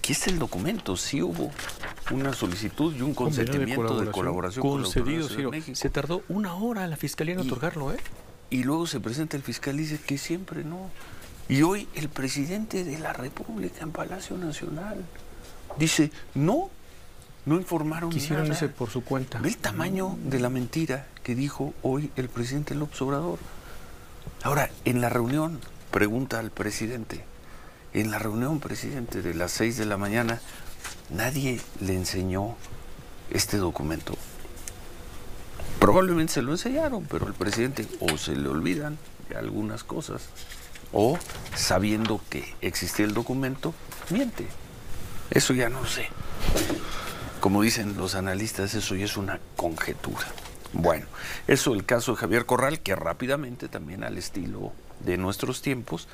aquí está el documento, sí hubo una solicitud y un consentimiento de colaboración concedido, con la México. Se tardó 1 hora la Fiscalía en otorgarlo, ¿eh? Y luego se presenta el fiscal y dice que siempre no. Y hoy el presidente de la República en Palacio Nacional dice, no informaron Quisieron nada. irse por su cuenta. Ve el tamaño de la mentira que dijo hoy el presidente López Obrador. Ahora, en la reunión, pregunta al presidente, en la reunión, presidente, de las 6 de la mañana, nadie le enseñó este documento. Probablemente se lo enseñaron, pero el presidente o se le olvidan de algunas cosas, o sabiendo que existía el documento, miente. Eso ya no sé. Como dicen los analistas, eso ya es una conjetura. Bueno, eso el caso de Javier Corral, que rápidamente, también al estilo de nuestros tiempos,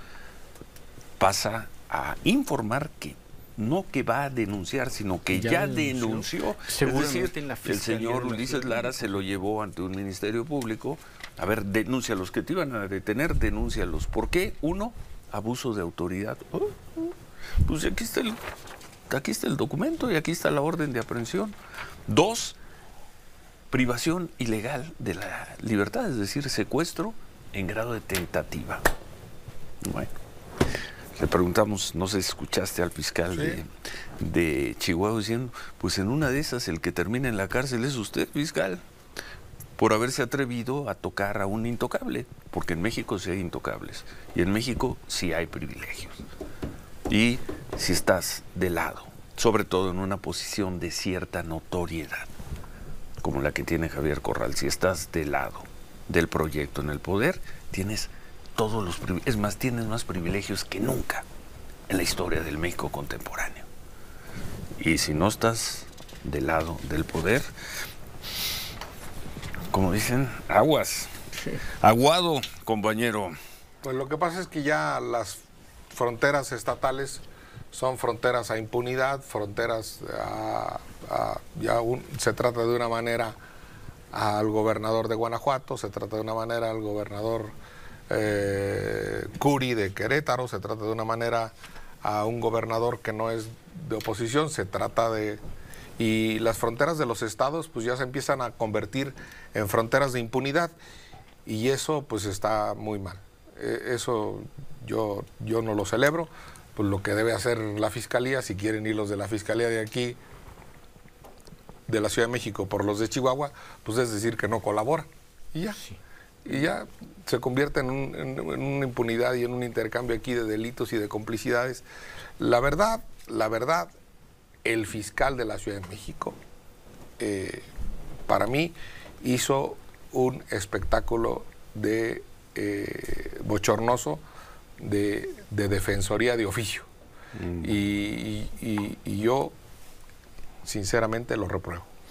pasa a informar que no que va a denunciar, sino que ya denunció. Seguramente, es decir, el señor Ulises Lara se lo llevó ante un ministerio público. A ver, denúncialos, que te iban a detener, denúncialos. ¿Por qué? 1, abuso de autoridad. Pues aquí está el documento y aquí está la orden de aprehensión. 2, privación ilegal de la libertad, es decir, secuestro en grado de tentativa. Bueno, le preguntamos, no sé si escuchaste al fiscal de Chihuahua diciendo, pues en una de esas el que termina en la cárcel es usted, fiscal, por haberse atrevido a tocar a un intocable, porque en México sí hay intocables y en México sí hay privilegios. Y si estás de lado, sobre todo en una posición de cierta notoriedad, como la que tiene Javier Corral, si estás de lado del proyecto en el poder, tienes todos los privilegios, es más, tienes más privilegios que nunca en la historia del México contemporáneo. Y si no estás del lado del poder, como dicen, aguas, aguado, compañero. Pues lo que pasa es que ya las fronteras estatales son fronteras a impunidad, fronteras se trata de una manera al gobernador de Guanajuato, se trata de una manera al gobernador Curi de Querétaro, se trata de una manera a un gobernador que no es de oposición, se trata de... Y las fronteras de los estados pues ya se empiezan a convertir en fronteras de impunidad y eso pues está muy mal. Eso yo no lo celebro. Pues lo que debe hacer la Fiscalía, si quieren ir los de la Fiscalía de aquí, de la Ciudad de México, por los de Chihuahua, pues es decir que no colaboran. Y ya. Sí. Y ya se convierte en una impunidad y en un intercambio aquí de delitos y de complicidades. La verdad, el fiscal de la Ciudad de México, para mí, hizo un espectáculo de bochornoso de defensoría de oficio. Y yo, sinceramente, lo repruebo.